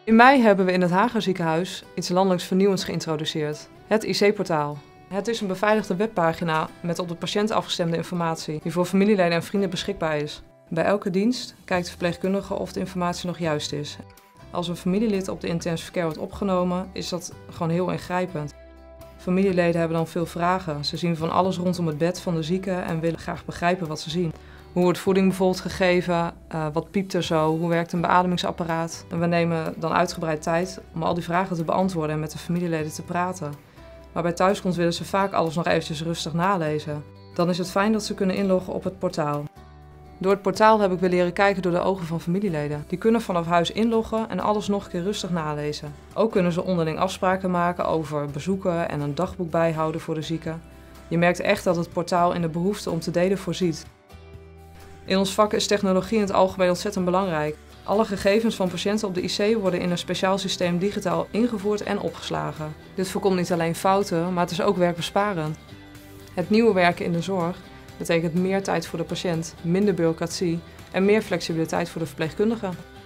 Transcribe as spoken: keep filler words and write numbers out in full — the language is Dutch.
In mei hebben we in het Haga Ziekenhuis iets landelijks vernieuwends geïntroduceerd. Het I C-portaal. Het is een beveiligde webpagina met op de patiënt afgestemde informatie die voor familieleden en vrienden beschikbaar is. Bij elke dienst kijkt de verpleegkundige of de informatie nog juist is. Als een familielid op de intensive care wordt opgenomen, is dat gewoon heel ingrijpend. Familieleden hebben dan veel vragen. Ze zien van alles rondom het bed van de zieke en willen graag begrijpen wat ze zien. Hoe wordt voeding bijvoorbeeld gegeven? Uh, wat piept er zo? Hoe werkt een beademingsapparaat? En we nemen dan uitgebreid tijd om al die vragen te beantwoorden en met de familieleden te praten. Maar bij thuiskomst willen ze vaak alles nog eventjes rustig nalezen. Dan is het fijn dat ze kunnen inloggen op het portaal. Door het portaal heb ik weer leren kijken door de ogen van familieleden. Die kunnen vanaf huis inloggen en alles nog een keer rustig nalezen. Ook kunnen ze onderling afspraken maken over bezoeken en een dagboek bijhouden voor de zieke. Je merkt echt dat het portaal in de behoefte om te delen voorziet. In ons vak is technologie in het algemeen ontzettend belangrijk. Alle gegevens van patiënten op de I C worden in een speciaal systeem digitaal ingevoerd en opgeslagen. Dit voorkomt niet alleen fouten, maar het is ook werkbesparend. Het nieuwe werken in de zorg betekent meer tijd voor de patiënt, minder bureaucratie en meer flexibiliteit voor de verpleegkundige.